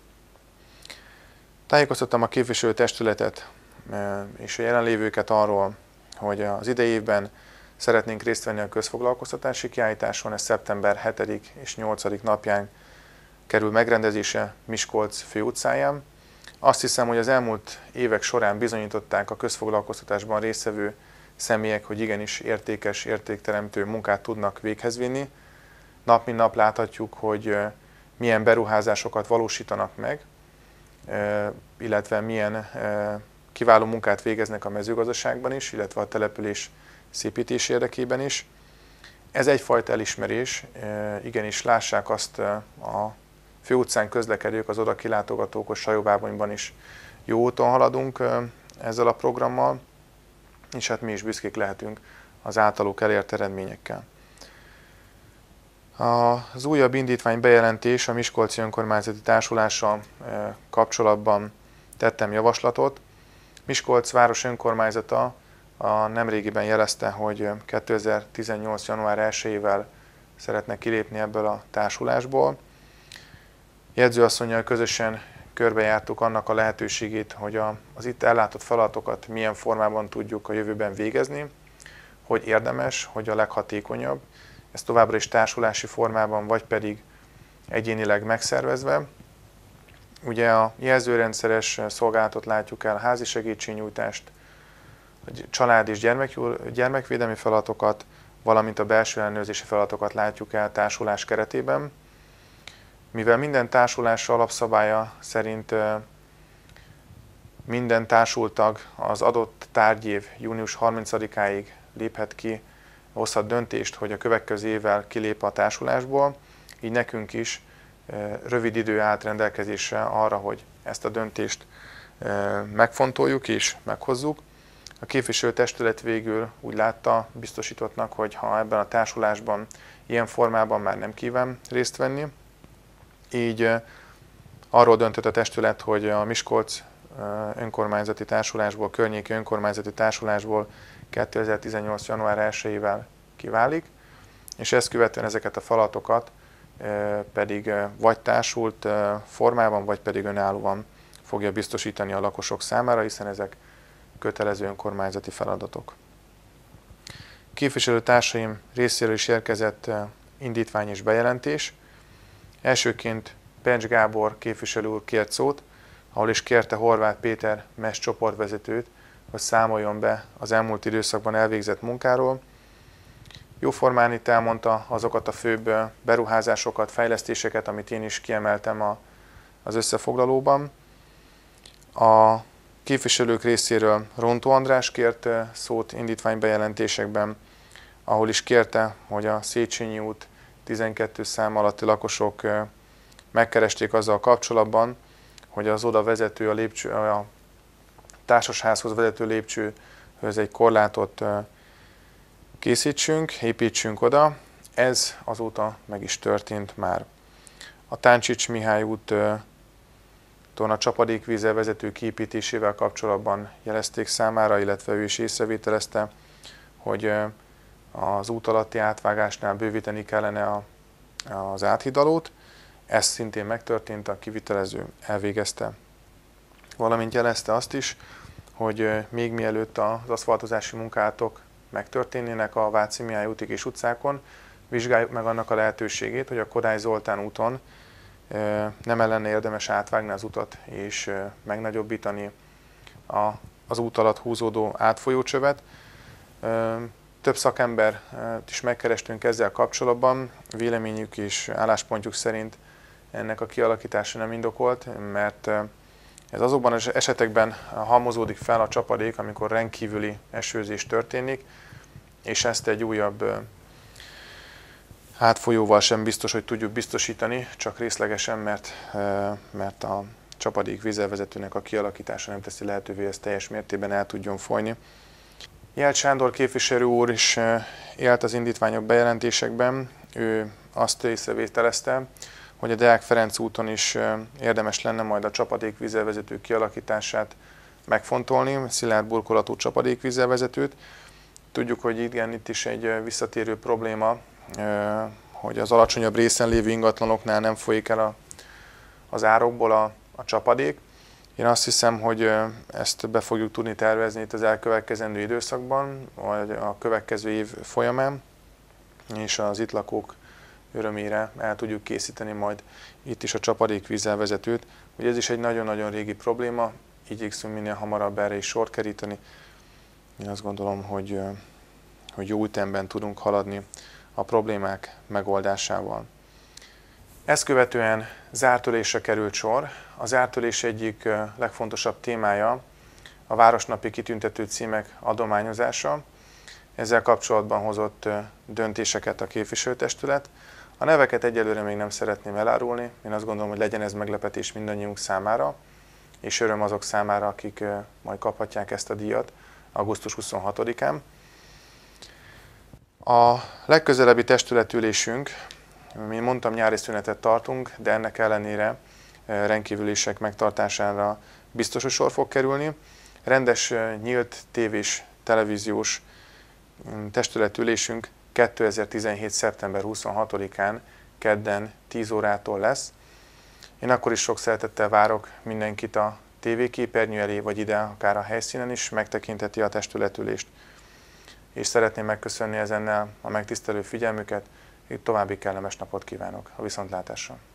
Tájékoztattam a képviselőtestületet és a jelenlévőket arról, hogy az idei évben szeretnénk részt venni a közfoglalkoztatási kiállításon, ez szeptember hetedik és nyolcadik napján kerül megrendezése Miskolc főutcáján. Azt hiszem, hogy az elmúlt évek során bizonyították a közfoglalkoztatásban résztvevő személyek, hogy igenis értékes, értékteremtő munkát tudnak véghez vinni. Nap mint nap láthatjuk, hogy milyen beruházásokat valósítanak meg, illetve milyen kiváló munkát végeznek a mezőgazdaságban is, illetve a település szépítés érdekében is. Ez egyfajta elismerés, igenis lássák azt a főutcán közlekedők, az oda kilátogatók, a Sajóvágonyban is jó úton haladunk ezzel a programmal, és hát mi is büszkék lehetünk az általuk elért eredményekkel. Az újabb indítvány bejelentés a Miskolci Önkormányzati Társulással kapcsolatban tettem javaslatot. Miskolc város önkormányzata a nemrégiben jelezte, hogy kétezer-tizennyolc. január elsejével szeretne kilépni ebből a társulásból. Jegyzőasszonnyal közösen körbejártuk annak a lehetőségét, hogy az itt ellátott feladatokat milyen formában tudjuk a jövőben végezni, hogy érdemes, hogy a leghatékonyabb, ez továbbra is társulási formában, vagy pedig egyénileg megszervezve. Ugye a jelzőrendszeres szolgálatot látjuk el, házi segítségnyújtást, a család és gyermekvédelmi feladatokat, valamint a belső ellenőrzési feladatokat látjuk el társulás keretében. Mivel minden társulás alapszabálya szerint minden társultag az adott tárgyév június harmincadikáig léphet ki, hozhat döntést, hogy a következő évvel kilép a társulásból, így nekünk is rövid idő állt rendelkezésre arra, hogy ezt a döntést megfontoljuk és meghozzuk. A képviselőtestület végül úgy látta biztosítottnak, hogy ha ebben a társulásban ilyen formában már nem kíván részt venni, így arról döntött a testület, hogy a Miskolc önkormányzati társulásból, környéki önkormányzati társulásból kétezer-tizennyolc. január elsejével kiválik, és ezt követően ezeket a feladatokat pedig vagy társult formában, vagy pedig önállóan fogja biztosítani a lakosok számára, hiszen ezek kötelező önkormányzati feladatok. Képviselőtársaim részéről is érkezett indítvány és bejelentés. Elsőként Pencs Gábor képviselő úr kért szót, ahol is kérte Horváth Péter em e es csoportvezetőt, hogy számoljon be az elmúlt időszakban elvégzett munkáról. Jóformán itt elmondta azokat a főbb beruházásokat, fejlesztéseket, amit én is kiemeltem a, az összefoglalóban. A képviselők részéről Rontó András kért szót indítványbejelentésekben, ahol is kérte, hogy a Széchenyi út tizenkét szám alatti lakosok megkeresték azzal kapcsolatban, hogy az oda vezető, a, lépcső, a társasházhoz vezető lépcső hogy ez egy korlátot készítsünk, építsünk oda. Ez azóta meg is történt már. A Táncsics Mihály úton a csapadékvízzel vezető kiépítésével kapcsolatban jelezték számára, illetve ő is észrevételezte, hogy az út alatti átvágásnál bővíteni kellene a, az áthidalót. Ez szintén megtörtént, a kivitelező elvégezte. Valamint jelezte azt is, hogy még mielőtt az aszfaltozási munkálatok megtörténnének a Váci Mihály útig és utcákon, vizsgáljuk meg annak a lehetőségét, hogy a Kodály Zoltán úton nem lenne érdemes átvágni az utat és megnagyobbítani a, az út alatt húzódó átfolyócsövet. Több szakembert is megkerestünk ezzel kapcsolatban, véleményük és álláspontjuk szerint ennek a kialakítása nem indokolt, mert ez azokban az esetekben halmozódik fel a csapadék, amikor rendkívüli esőzés történik, és ezt egy újabb átfolyóval sem biztos, hogy tudjuk biztosítani, csak részlegesen, mert, mert a csapadék vízzelvezetőnek a kialakítása nem teszi lehetővé, ezt teljes mértékben el tudjon folyni. Jelt Sándor képviselő úr is élt az indítványok bejelentésekben, ő azt észrevételezte, hogy a Deák Ferenc úton is érdemes lenne majd a csapadékvízzelvezető kialakítását megfontolni, szilárd burkolatú csapadékvízzelvezetőt. Tudjuk, hogy igen, itt is egy visszatérő probléma, hogy az alacsonyabb részen lévő ingatlanoknál nem folyik el a, az árokból a, a csapadék. Én azt hiszem, hogy ezt be fogjuk tudni tervezni itt az elkövetkezendő időszakban, vagy a következő év folyamán, és az itt lakók örömére el tudjuk készíteni majd itt is a csapadékvízzelvezetőt. Ugye ez is egy nagyon-nagyon régi probléma, igyekszünk minél hamarabb erre is sort keríteni. Én azt gondolom, hogy, hogy jó ütemben tudunk haladni a problémák megoldásával. Ezt követően zártülésre került sor. A zártülés egyik legfontosabb témája a városnapi kitüntető címek adományozása. Ezzel kapcsolatban hozott döntéseket a képviselőtestület. A neveket egyelőre még nem szeretném elárulni. Én azt gondolom, hogy legyen ez meglepetés mindannyiunk számára, és öröm azok számára, akik majd kaphatják ezt a díjat augusztus huszonhatodikán. A legközelebbi testületülésünk, mint mondtam, nyári szünetet tartunk, de ennek ellenére rendkívülések megtartására biztos, hogy sor fog kerülni. Rendes, nyílt tévés, televíziós testületülésünk kétezer-tizenhét. szeptember huszonhatodikán kedden tíz órától lesz. Én akkor is sok szeretettel várok mindenkit a tévéképernyő elé, vagy ide, akár a helyszínen is megtekintheti a testületülést. És szeretném megköszönni ezennel a megtisztelő figyelmüket, további kellemes napot kívánok, a viszontlátásra!